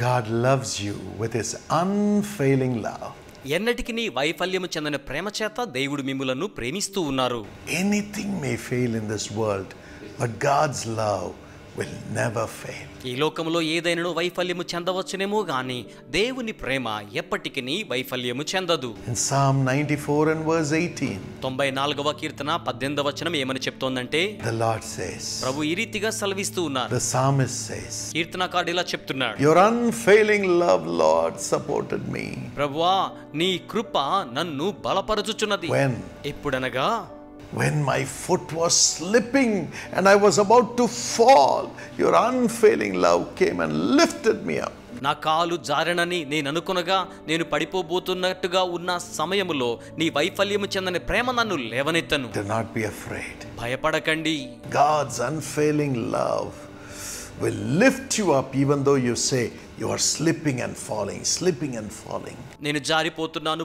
God loves you with his unfailing love. ఎన్నటికి నీ వైఫల్యము చెందిన ప్రేమ చేత దేవుడు మిమ్ములను ప్రేమిస్తూ ఉన్నారు. Anything may fail in this world, but God's love will never fail. ఈ లోకంలో ఏదైనా వైఫల్యము చెందవచ్చునేమో గాని దేవుని ప్రేమ ఎప్పటికీ వైఫల్యము చెందదు. In Psalm 94 and verse 18, 94వ కీర్తన 18వ వచనం ఏమని చెప్తోందంటే, the Lord says, ప్రభు ఈ రీతిగా సెలవిస్తూ ఉన్నారు. the psalmist says, కీర్తనకారుడు ఇలా చెప్తున్నాడు, your unfailing love, Lord, supported me. ప్రభువా నీ కృప నన్ను బలపరచుచున్నది. When? ఎప్పుడనగా When my foot was slipping and I was about to fall, your unfailing love came and lifted me up. నా కాలు జారనని నేను అనుకునగా నేను పడిపోబోతున్నట్టుగా ఉన్న సమయములో నీ వైఫల్యము చెందని ప్రేమ నన్ను లేవనెత్తను. Do not be afraid. భయపడకండి. God's unfailing love will lift you up even though you say you are slipping and falling. నేను జారిపోతున్నాను,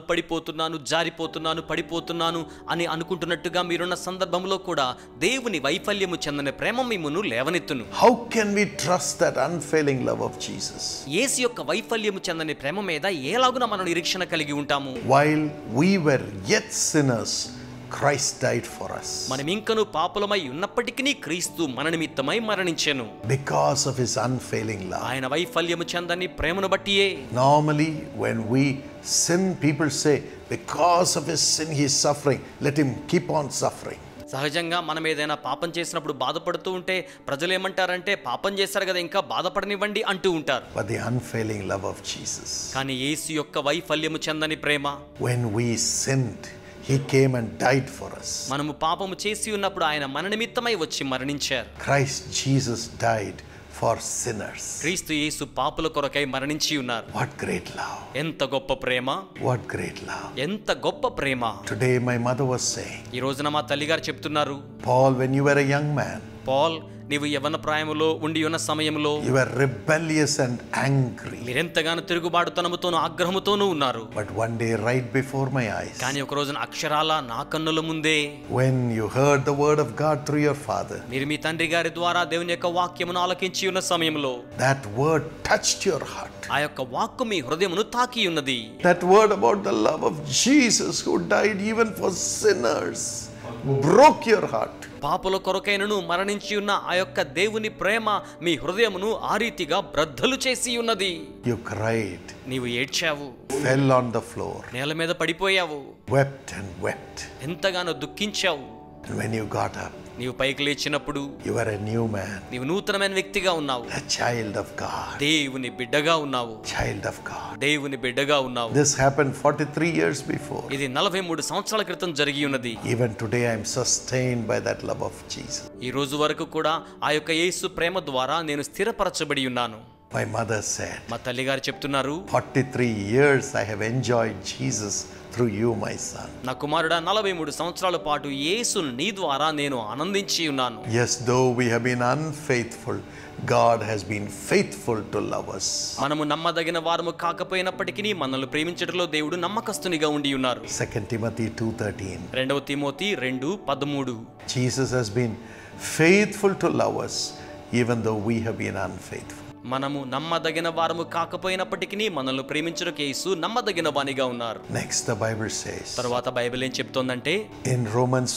పడిపోతున్నాను అని అనుకుంటున్నట్టుగా మీరున్న సందర్భంలో కూడా దేవుని వైఫల్యము చెందిన ప్రేమ మిమ్మును లేవనెత్తును. How can we trust that unfailing love of Jesus? యేసు యొక్క వైఫల్యము చెందని ప్రేమ మీద ఎలాగున మనం నిరీక్షణ కలిగి ఉంటాము? While we were yet sinners, Christ died for us. మనం ఇంకను పాపులమై ఉన్నప్పటికీ క్రీస్తు మన నిమిత్తమై మరణించెను. Because of his unfailing love. ఆయన వైఫల్యము చెందని ప్రేమను బట్టియే. Normally when we sin, people say because of his sin he is suffering, let him keep on suffering. సహజంగా మనం ఏదైనా పాపం చేసినప్పుడు బాధపడుతూ ఉంటే ప్రజలు ఏమంటారంటే, పాపం చేశారు కదా ఇంకా బాధపడనివ్వండి అంటూ ఉంటారు. But the unfailing love of Jesus. కానీ యేసు యొక్క వైఫల్యము చెందని ప్రేమ, when we sinned, he came and died for us. మనము పాపము చేసి ఉన్నప్పుడు ఆయన మన నిమిత్తమై వచ్చి మరణించారు. Christ Jesus died for sinners. క్రీస్తు యేసు పాపుల కొరకై మరణించి ఉన్నారు. What great love. ఎంత గొప్ప ప్రేమ. What great love. ఎంత గొప్ప ప్రేమ. Today my mother was saying, ఈ రోజున మా తల్లిగారు చెప్తున్నారు, Paul, when you were a young man, Paul నీవు యవ్వన ప్రాయములో ఉండి ఉన్న సమయంలో you were rebellious and angry. మీరెంతగానో తిరుగుబాటుతనముతోనూ ఆగ్రహముతోనూ ఉన్నారు. But one day right before my eyes, కానీ ఒక రోజున అక్షరాల నా కన్నుల ముందే, when you heard the word of God through your father, మీరు మీ తండ్రి గారి ద్వారా దేవుని యొక్క వాక్యమును ఆలకించి ఉన్న సమయంలో that word touched your heart. ఆ యొక్క వాక్కు మీ హృదయమును తాకి ఉన్నది. That word about the love of Jesus who died even for sinners broke your heart. పాపుల కొరకైనను మరణించి ఉన్న ఆ యొక్క దేవుని ప్రేమ మీ హృదయమును ఆ రీతిగా బ్రద్దలు చేసి ఉన్నది. You cried, నీవు ఏడ్చావు, fell on the floor, నేల మీద పడిపోయావు, wept and wept. ఎంతగానో దుఃఖించావు. And when you got up, నీవు పైకి లేచినప్పుడు you were a new man, నీవు నూతనమైన వ్యక్తిగా ఉన్నావు. a child of God. దేవుని బిడ్డగా ఉన్నావు. Child of God. దేవుని బిడ్డగా ఉన్నావు. This happened 43 years before. ఇది 43 సంవత్సరాల క్రితం జరిగి ఉన్నది. Even today I am sustained by that love of Jesus. ఈ రోజు వరకు కూడా ఆ యొక్క యేసు ప్రేమ ద్వారా నేను స్థిరపరచబడి ఉన్నాను. My mother said, మా తల్లిగారు చెప్తున్నారు, 43 years I have enjoyed Jesus through you, my son. నా కుమారుడా 43 సంవత్సరాల పాటు యేసును నీ ద్వారా నేను ఆనందించి ఉన్నాను. Yes, though we have been unfaithful, God has been faithful to love us. మనము నమ్మదగిన వారము కాకపోయినప్పటికీ మనల్ని ప్రేమించడంలో దేవుడు నమ్మకస్తునిగా ఉండి ఉన్నారు. 2 Timothy 2:13. 2 Timothy 2:13. Jesus has been faithful to love us even though we have been unfaithful. మనము నమ్మదగిన వారము కాకపోయినప్పటికీ మనల్ని ప్రేమించడానికి యేసు నమ్మదగిన వానిగా ఉన్నారు. Next the Bible says, తర్వాత బైబిల్ ఏం చెప్తోందంటే, in Romans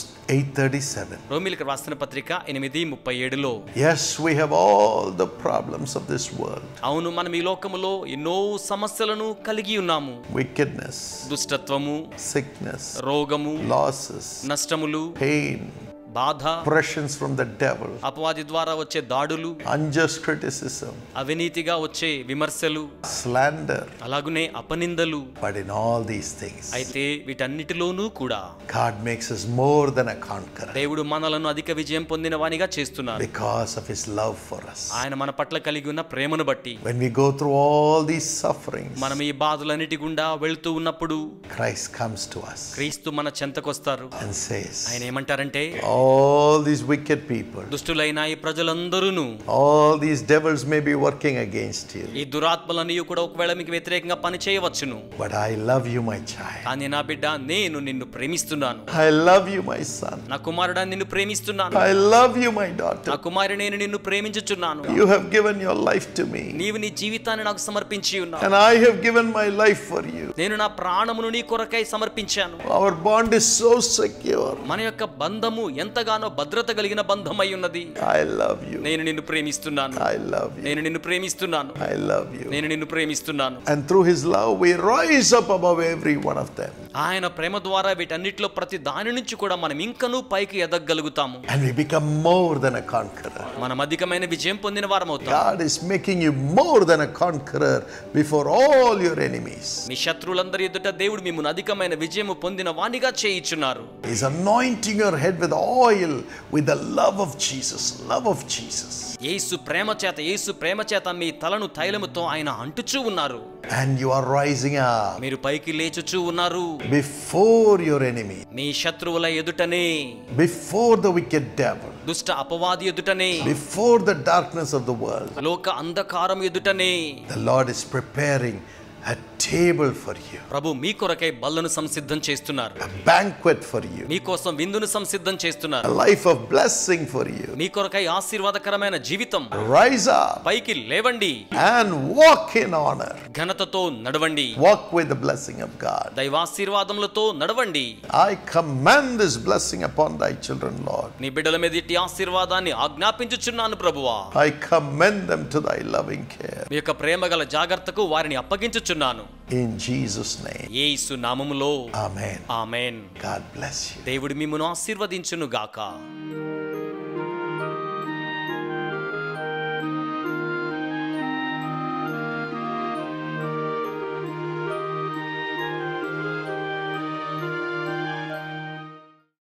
8:37, రోమీయులకు రాసిన పత్రిక 8:37లో, yes, we have all the problems of this world. అవును, మనం ఈ లోకములో ఎన్నో సమస్యలను కలిగి ఉన్నాము. Wickedness, దుష్టత్వము, sickness, రోగము, losses, నష్టములు, pain, బాధ, oppressions from the devil, అపవాది ద్వారా వచ్చే దాడులు, unjust criticism, అవినీతిగా వచ్చే విమర్శలు, slander. అలాగునే అపనిందలు. But in all these things, అయితే వీటన్నిటిలోనూ కూడా God makes us more than a conqueror దేవుడు మనలను అధిక విజయం పొందిన వానిగా చేస్తున్నారు. because of his love for us. ఆయన మన పట్ల కలిగి ఉన్న ప్రేమను బట్టి When we go through all these sufferings, మనం ఈ బాధలన్నిటి గుండా వెళ్తూ ఉన్నప్పుడు Christ comes to us క్రీస్తు మన చెంతకొస్తారు. and says, ఆయన ఏమంటారంటే, all All these wicked people, దుష్టులైన ఈ ప్రజలందరూను, all these devils may be working against you. ఈ దురాత్మలన్నీ కూడా ఒకవేళ మీకు వ్యతిరేకంగా పని చేయవచ్చును. But I love you, my child. కానీ నా బిడ్డ, నేను నిన్ను ప్రేమిస్తున్నాను. I love you, my son. నా కుమారుడా, నిన్ను ప్రేమిస్తున్నాను. I love you, my daughter. నా కుమారుడు, నేను నిన్ను ప్రేమించుచున్నాను. You have given your life to me. నీవు నీ జీవితాన్ని నాకు సమర్పించి ఉన్నావు. And I have given my life for you. నేను నా ప్రాణమును నీ కొరకై సమర్పించాను. Our bond is so secure. మన యొక్క బంధము ఎంతగానో భద్రత కలిగిన బంధమై ఉన్నది. I love you. నేను నిన్ను ప్రేమిస్తున్నాను. I love you. నేను నిన్ను ప్రేమిస్తున్నాను. I love you. నేను నిన్ను ప్రేమిస్తున్నాను. And through his love we rise up above every one of them. ఆయన ప్రేమ ద్వారా వీటన్నిటిలో ప్రతి దాని నుంచి కూడా మనం ఇంకనూ పైకి ఎదగలుగుతాము. And we become more than a conqueror. మనం అధికమైన విజయం పొందిన వారమవుతాం. God is making you more than a conqueror before all your enemies. మీ శత్రువులందరి ఎదుట దేవుడు మిమ్మును అధికమైన విజయము పొందిన వానిగా చేయించున్నారు. He is anointing your head with oil with the love of Jesus. Love of Jesus. యేసు ప్రేమ చేత మీ తలను తైలముతో ఆయన అంటుచూ ఉన్నారు. And you are rising up మీరు పైకి లేచుచూ ఉన్నారు. before your enemy. మీ శత్రువుల ఎదుటనే, Before the wicked devil. దుష్ట అపవాది ఎదుటనే, Before the darkness of the world. లోక అంధకారం ఎదుటనే The Lord is preparing a table for you. ప్రభు మీ కొరకై బల్లను సంసిద్ధం చేస్తున్నారు. A banquet for you. మీ కోసం విందును సంసిద్ధం చేస్తున్నారు. A life of blessing for you. మీ కొరకై ఆశీర్వాదకరమైన జీవితం. Rise up పైకి లేవండి. and walk in honor. ఘనతతో నడవండి. Walk with the blessing of God. దైవాశీర్వాదములతో నడవండి. I command this blessing upon thy children, Lord. నీ బిడ్డల మీద ఇట్టి ఆశీర్వాదాన్ని ఆజ్ఞాపించుచున్నాను ప్రభువా. I commend them to thy loving care. మీ యొక్క ప్రేమగల జాగ్రత్తకు వారిని అప్పగించుచున్నాను. In Jesus' name. యేసు నామములో Amen. Amen. God bless you. దేవుడు మిమ్మును ఆశీర్వదించును గాక.